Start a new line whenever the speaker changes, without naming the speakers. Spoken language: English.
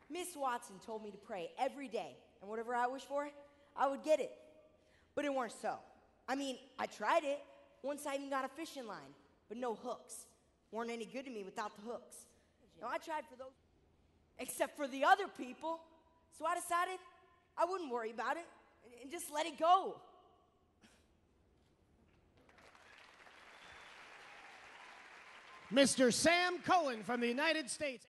Miss Watson told me to pray every day, and whatever I wished for, I would get it. But it weren't so. I mean, I tried it. Once I even got a fishing line, but no hooks. Weren't any good to me without the hooks. No, I tried for those, except for the other people. So I decided I wouldn't worry about it and just let it go.
Mr. Sam Cohen from the United States.